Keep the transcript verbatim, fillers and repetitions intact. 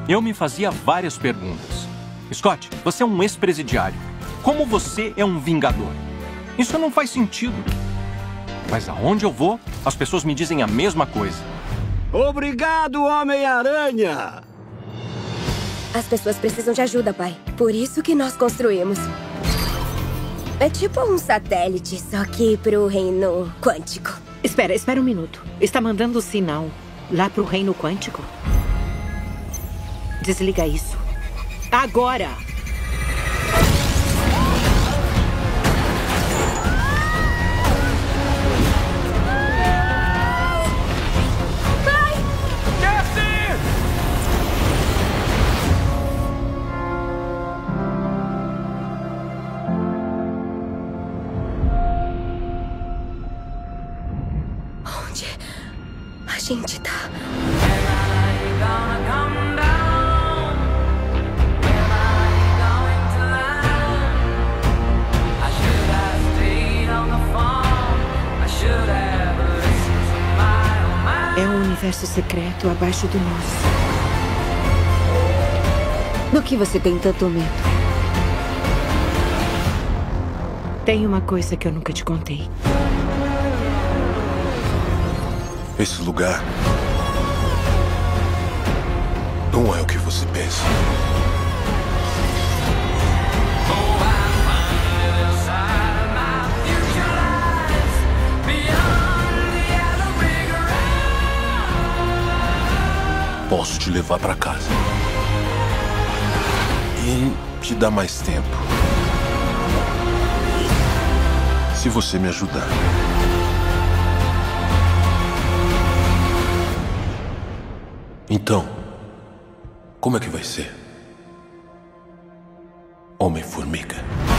Eu me fazia várias perguntas. Scott, você é um ex-presidiário. Como você é um vingador? Isso não faz sentido. Mas aonde eu vou, as pessoas me dizem a mesma coisa. Obrigado, Homem-Aranha! As pessoas precisam de ajuda, pai. Por isso que nós construímos. É tipo um satélite, só que pro reino quântico. Espera, espera um minuto. Está mandando sinal lá pro reino quântico? Desliga isso. Agora! Onde a gente tá? É um universo secreto abaixo do nosso. Do que você tem tanto medo? Tem uma coisa que eu nunca te contei. Esse lugar não é o que você pensa. Posso te levar pra casa e te dar mais tempo, se você me ajudar. Então, como é que vai ser? Homem-Formiga.